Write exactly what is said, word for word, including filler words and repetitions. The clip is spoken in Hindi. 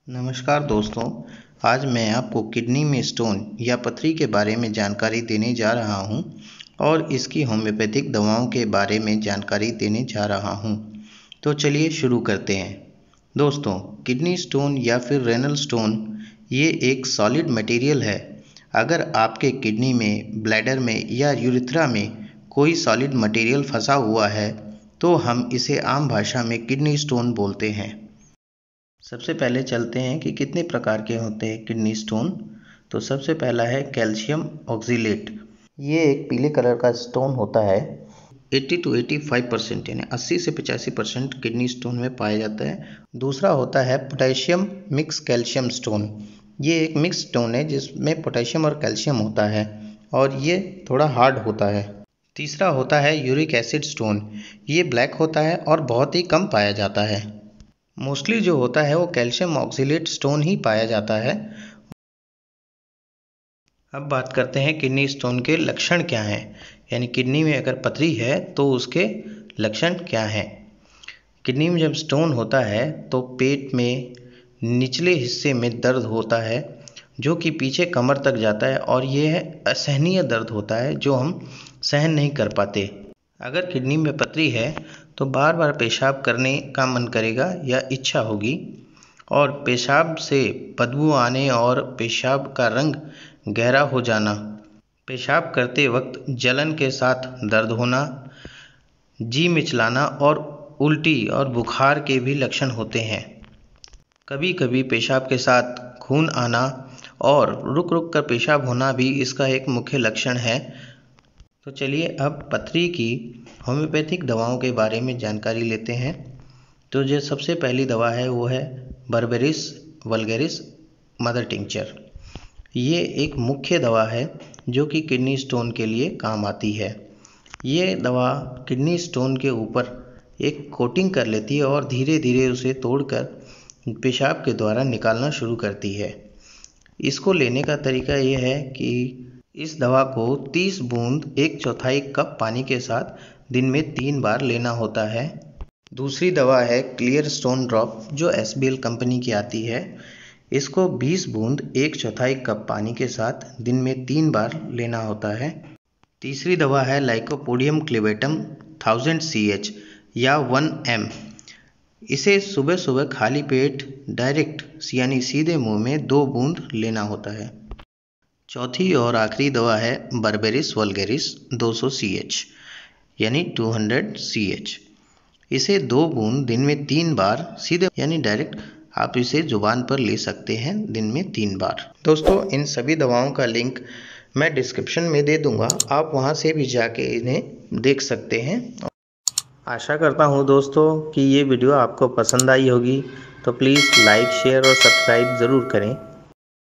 नमस्कार दोस्तों, आज मैं आपको किडनी में स्टोन या पथरी के बारे में जानकारी देने जा रहा हूं और इसकी होम्योपैथिक दवाओं के बारे में जानकारी देने जा रहा हूं। तो चलिए शुरू करते हैं। दोस्तों, किडनी स्टोन या फिर रेनल स्टोन ये एक सॉलिड मटेरियल है। अगर आपके किडनी में, ब्लैडर में या यूरिथ्रा में कोई सॉलिड मटेरियल फंसा हुआ है तो हम इसे आम भाषा में किडनी स्टोन बोलते हैं। सबसे पहले चलते हैं कि कितने प्रकार के होते हैं किडनी स्टोन। तो सबसे पहला है कैल्शियम ऑक्सीलेट। ये एक पीले कलर का स्टोन होता है। अस्सी टू पचासी परसेंट यानी अस्सी से पचासी परसेंट किडनी स्टोन में पाया जाता है। दूसरा होता है पोटेशियम मिक्स कैल्शियम स्टोन। ये एक मिक्स स्टोन है जिसमें पोटेशियम और कैल्शियम होता है और ये थोड़ा हार्ड होता है। तीसरा होता है यूरिक एसिड स्टोन। ये ब्लैक होता है और बहुत ही कम पाया जाता है। मोस्टली जो होता है वो कैल्शियम ऑक्सीलेट स्टोन ही पाया जाता है। अब बात करते हैं किडनी स्टोन के लक्षण क्या हैं, यानी किडनी में अगर पथरी है तो उसके लक्षण क्या हैं। किडनी में जब स्टोन होता है तो पेट में निचले हिस्से में दर्द होता है जो कि पीछे कमर तक जाता है और ये असहनीय दर्द होता है जो हम सहन नहीं कर पाते। अगर किडनी में पथरी है तो बार बार पेशाब करने का मन करेगा या इच्छा होगी और पेशाब से बदबू आने और पेशाब का रंग गहरा हो जाना, पेशाब करते वक्त जलन के साथ दर्द होना, जी मिचलाना और उल्टी और बुखार के भी लक्षण होते हैं। कभी कभी पेशाब के साथ खून आना और रुक रुक कर पेशाब होना भी इसका एक मुख्य लक्षण है। तो चलिए अब पथरी की होम्योपैथिक दवाओं के बारे में जानकारी लेते हैं। तो जो सबसे पहली दवा है वो है बर्बेरिस वल्गैरिस मदर टिंचर। ये एक मुख्य दवा है जो कि किडनी स्टोन के लिए काम आती है। ये दवा किडनी स्टोन के ऊपर एक कोटिंग कर लेती है और धीरे धीरे उसे तोड़कर पेशाब के द्वारा निकालना शुरू करती है। इसको लेने का तरीका ये है कि इस दवा को तीस बूंद एक चौथाई कप पानी के साथ दिन में तीन बार लेना होता है। दूसरी दवा है क्लियर स्टोन ड्रॉप जो एस बी एल कंपनी की आती है। इसको बीस बूंद एक चौथाई कप पानी के साथ दिन में तीन बार लेना होता है। तीसरी दवा है lycopodium clavatum thousand C H या वन एम। इसे सुबह सुबह खाली पेट डायरेक्ट यानी सीधे मुंह में दो बूंद लेना होता है। चौथी और आखिरी दवा है बर्बेरिस वल्गैरिस दो सौ सी एच यानी दो सौ सी एच। इसे दो बूंद दिन में तीन बार सीधे यानी डायरेक्ट आप इसे जुबान पर ले सकते हैं दिन में तीन बार। दोस्तों, इन सभी दवाओं का लिंक मैं डिस्क्रिप्शन में दे दूंगा, आप वहां से भी जाके इन्हें देख सकते हैं। आशा करता हूं दोस्तों कि ये वीडियो आपको पसंद आई होगी। तो प्लीज़ लाइक, शेयर और सब्सक्राइब ज़रूर करें।